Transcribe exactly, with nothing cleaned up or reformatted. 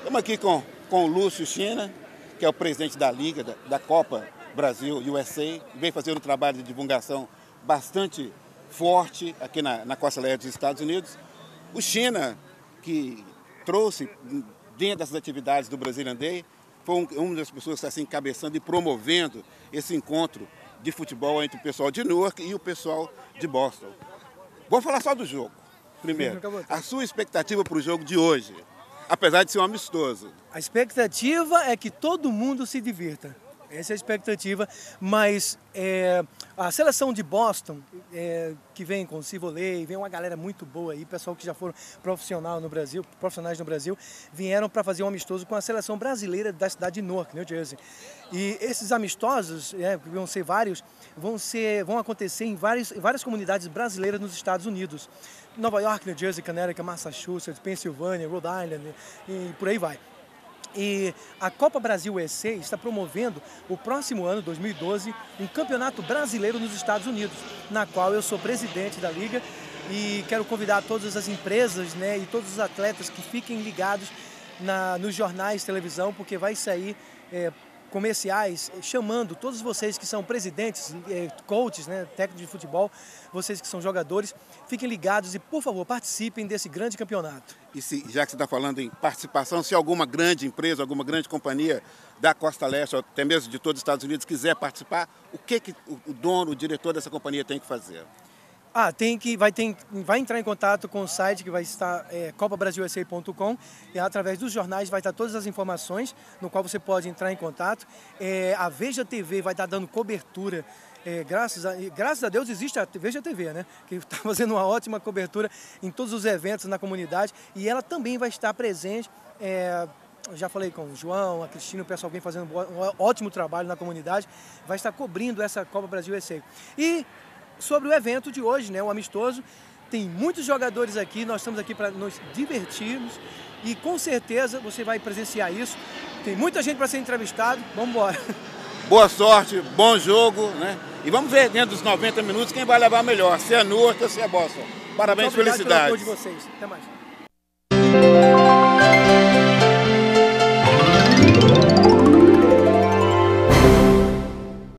Estamos aqui com, com o Lúcio China, que é o presidente da Liga, da, da Copa Brasil U S A, vem fazendo um trabalho de divulgação bastante forte aqui na, na costa leste dos Estados Unidos. O China, que trouxe dentro dessas atividades do Brazilian Day, foi um, uma das pessoas que está se encabeçando e promovendo esse encontro de futebol entre o pessoal de Newark e o pessoal de Boston. Vamos falar só do jogo, primeiro. A sua expectativa para o jogo de hoje, apesar de ser um amistoso? A expectativa é que todo mundo se divirta. Essa é a expectativa, mas é, a seleção de Boston, é, que vem com o Civolei, vem uma galera muito boa aí, pessoal que já foram profissional no Brasil, profissionais no Brasil, vieram para fazer um amistoso com a seleção brasileira da cidade de Newark, New Jersey. E esses amistosos, é, vão ser vários, vão, ser, vão acontecer em várias, em várias comunidades brasileiras nos Estados Unidos. Nova York, New Jersey, Connecticut, Massachusetts, Pensilvânia, Rhode Island e por aí vai. E a Copa Brasil U S A está promovendo o próximo ano, dois mil e doze, um campeonato brasileiro nos Estados Unidos, na qual eu sou presidente da Liga e quero convidar todas as empresas, né, e todos os atletas que fiquem ligados na, nos jornais, televisão, porque vai sair é, comerciais chamando todos vocês que são presidentes, é, coaches, né, técnicos de futebol, vocês que são jogadores, fiquem ligados e, por favor, participem desse grande campeonato. E se, já que você está falando em participação, se alguma grande empresa, alguma grande companhia da Costa Leste, ou até mesmo de todos os Estados Unidos, quiser participar, o que, que o dono, o diretor dessa companhia tem que fazer? Ah, tem que, vai, tem, vai entrar em contato com o site que vai estar é, copa brasil u s a ponto com e através dos jornais vai estar todas as informações no qual você pode entrar em contato. É, a Veja T V vai estar dando cobertura. É, graças, a, graças a Deus existe a Veja T V, né? Que está fazendo uma ótima cobertura em todos os eventos na comunidade e ela também vai estar presente. É, já falei com o João, a Cristina, o pessoal vem fazendo um ótimo trabalho na comunidade, vai estar cobrindo essa Copa Brasil U S A. E sobre o evento de hoje, né, o amistoso, tem muitos jogadores aqui, nós estamos aqui para nos divertirmos e com certeza você vai presenciar isso. Tem muita gente para ser entrevistado, vamos embora. Boa sorte, bom jogo, né? E vamos ver dentro dos noventa minutos quem vai levar melhor, se é Newark ou se é Boston. Parabéns, Muito obrigado felicidades. pelo apoio de vocês. Até mais.